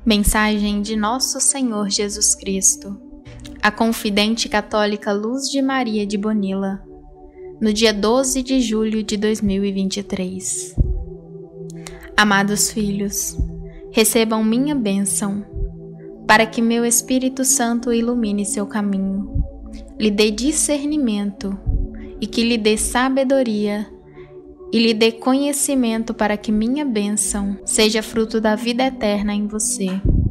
Mensagem de Nosso Senhor Jesus Cristo, a confidente católica Luz de Maria de Bonilla, no dia 12 de julho de 2023. Amados filhos, recebam minha bênção, para que meu Espírito Santo ilumine seu caminho, lhe dê discernimento e que lhe dê sabedoria e lhe dê conhecimento para que minha bênção seja fruto da vida eterna em você.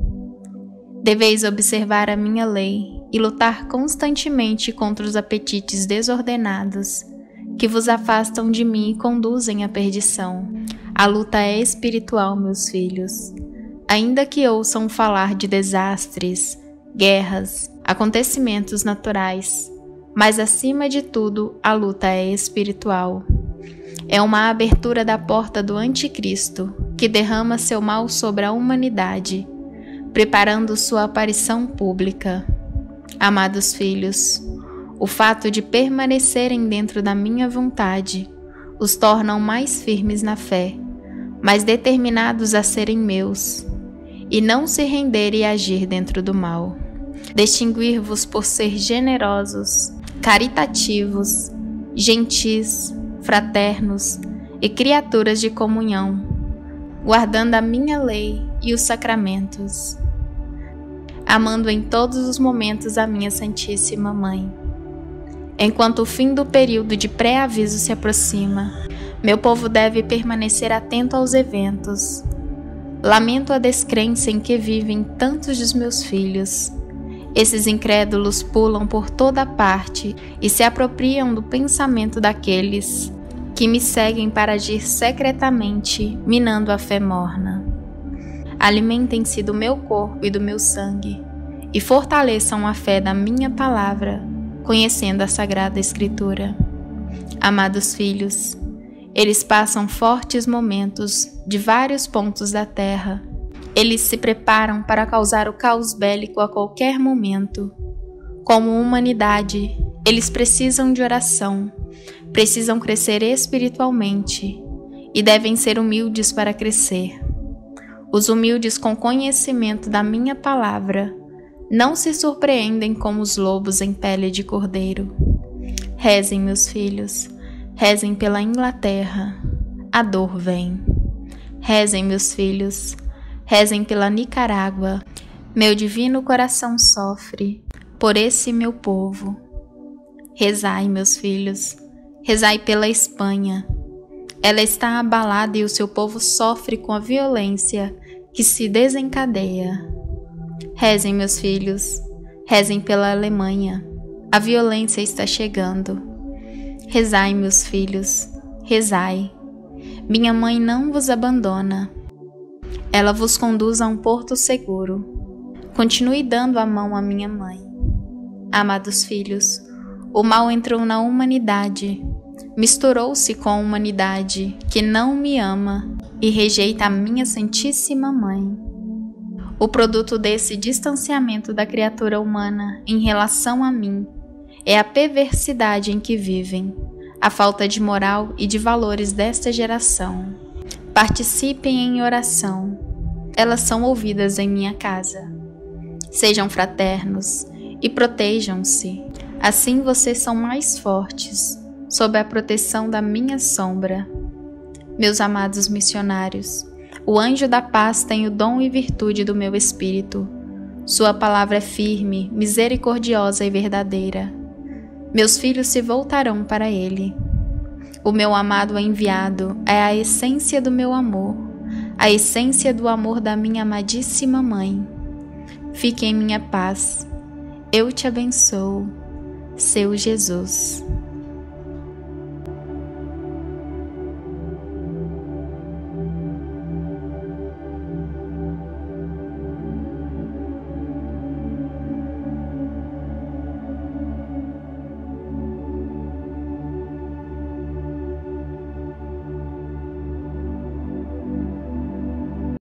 Deveis observar a minha lei e lutar constantemente contra os apetites desordenados que vos afastam de mim e conduzem à perdição. A luta é espiritual, meus filhos. Ainda que ouçam falar de desastres, guerras, acontecimentos naturais, mas acima de tudo, a luta é espiritual. É uma abertura da porta do Anticristo, que derrama seu mal sobre a humanidade, preparando sua aparição pública. Amados filhos, o fato de permanecerem dentro da minha vontade os tornam mais firmes na fé, mais determinados a serem meus, e não se render e agir dentro do mal. Distinguir-vos por ser generosos, caritativos, gentis, fraternos e criaturas de comunhão, guardando a minha lei e os sacramentos, amando em todos os momentos a minha Santíssima Mãe. Enquanto o fim do período de pré-aviso se aproxima, meu povo deve permanecer atento aos eventos. Lamento a descrença em que vivem tantos dos meus filhos. Esses incrédulos pulam por toda parte e se apropriam do pensamento daqueles que me seguem para agir secretamente, minando a fé morna. Alimentem-se do meu corpo e do meu sangue e fortaleçam a fé da minha palavra, conhecendo a Sagrada Escritura. Amados filhos, eles passam fortes momentos de vários pontos da terra. Eles se preparam para causar o caos bélico a qualquer momento. Como humanidade, eles precisam de oração, precisam crescer espiritualmente e devem ser humildes para crescer. Os humildes com conhecimento da minha palavra não se surpreendem como os lobos em pele de cordeiro. Rezem, meus filhos, rezem pela Inglaterra, a dor vem. Rezem, meus filhos, rezem pela Nicarágua, meu divino coração sofre por esse meu povo. Rezai, meus filhos, rezai pela Espanha. Ela está abalada e o seu povo sofre com a violência que se desencadeia. Rezem, meus filhos, rezem pela Alemanha. A violência está chegando. Rezai, meus filhos, rezai. Minha mãe não vos abandona. Ela vos conduz a um porto seguro. Continue dando a mão à minha mãe. Amados filhos, o mal entrou na humanidade, misturou-se com a humanidade que não me ama e rejeita a minha Santíssima Mãe. O produto desse distanciamento da criatura humana em relação a mim é a perversidade em que vivem, a falta de moral e de valores desta geração. Participem em oração, elas são ouvidas em minha casa. Sejam fraternos e protejam-se, assim vocês são mais fortes, sob a proteção da minha sombra. Meus amados missionários, o anjo da paz tem o dom e virtude do meu espírito. Sua palavra é firme, misericordiosa e verdadeira. Meus filhos se voltarão para ele. O meu amado enviado é a essência do meu amor, a essência do amor da minha amadíssima mãe. Fique em minha paz. Eu te abençoo, seu Jesus.